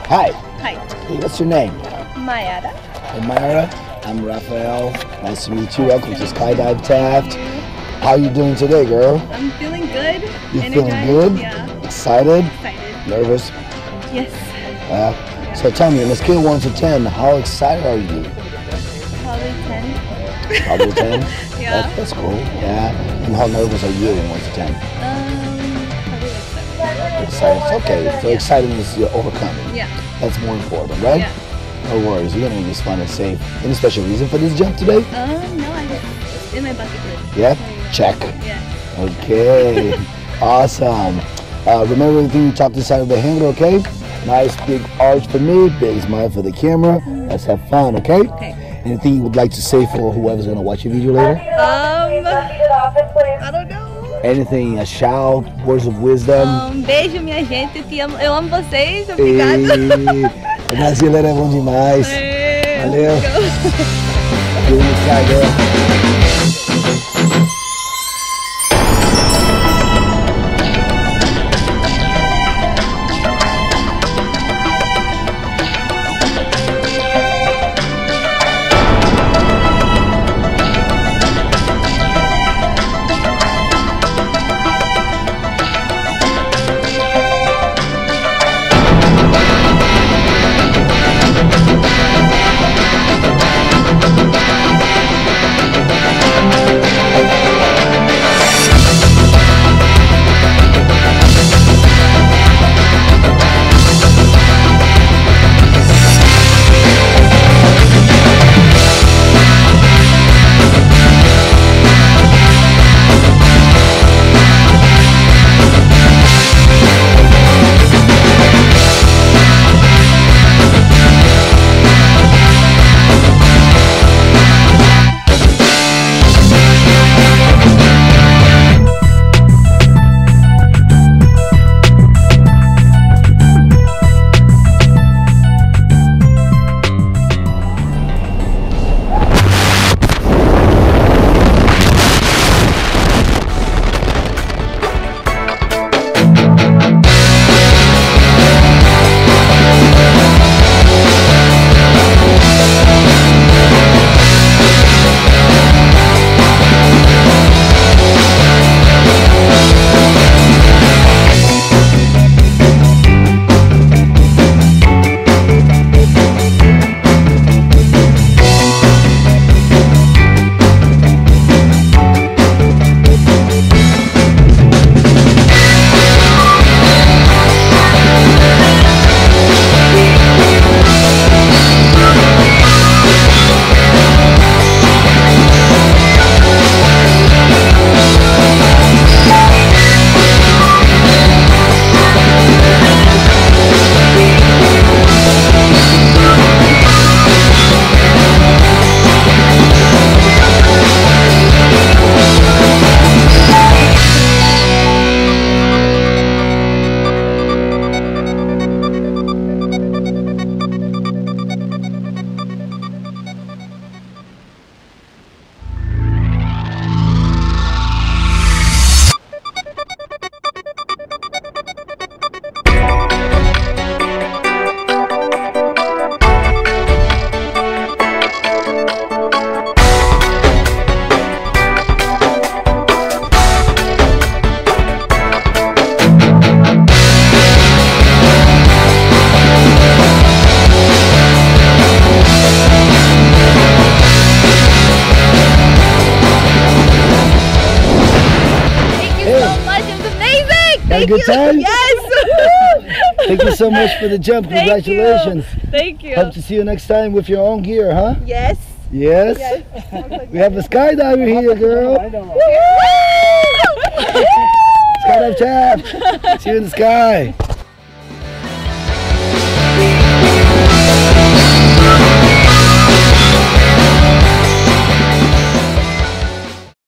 Hi. Hi. Hey, what's your name? Mayara. Hey, Myra. I'm Raphael. Nice to meet you. Welcome to Skydive Taft. How are you doing today, girl? I'm feeling good. You Energized. feeling good? Yeah. Excited? Excited. Nervous? Yes. So tell me, on a scale of 1 to 10, how excited are you? Probably 10. Probably 10? Yeah. That's cool. Yeah. And how nervous are you on 1 to 10? Probably like 7. Excited. It's okay. So excited is you're overcoming. Yeah. That's more important, right? Yeah. No worries. You're gonna make this fun and safe. Any special reason for this jump today? No, it's in my bucket list. Yeah? Check. Yeah. Okay. Awesome. Remember everything we talked inside of the hangar, okay? Nice big arch for me, big smile for the camera. Let's have fun, okay? Okay. Anything you would like to say for whoever's gonna watch your video later? I don't know. Anything, a shout, words of wisdom? Beijo, minha gente. Te amo. Eu amo vocês. Obrigada. O brasileiro é bom demais. Valeu. Had a good time? Yes! Thank you so much for the jump. Congratulations. Thank you. Hope to see you next time with your own gear, huh? Yes. Yes? We have a skydiver here, girl. Skydive Taft. See you in the sky.